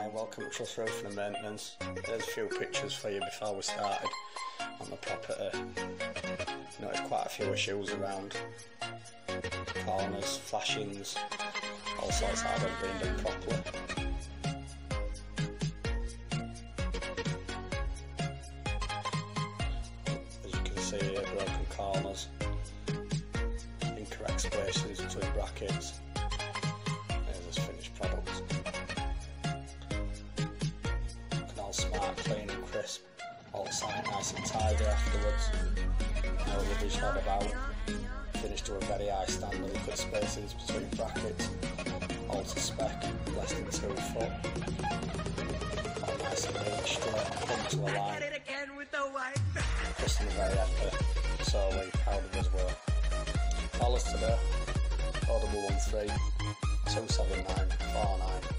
Hi, welcome to Trust Roofing and Maintenance. There's a few pictures for you before we started on the property. Noticed quite a few issues around. Corners, flashings, all sorts haven't been done properly. As you can see here, broken corners, incorrect spaces between brackets. There's this finished product. Smart, clean and crisp, all site nice and tidy afterwards. No rubbish had about. Finished to a very high standard. Look at spacings between brackets, all to spec, less than 2 foot. All nice and neat, straight, come to a line. Customer very happy, so we proud of his work. Call us today, 4113 279 49.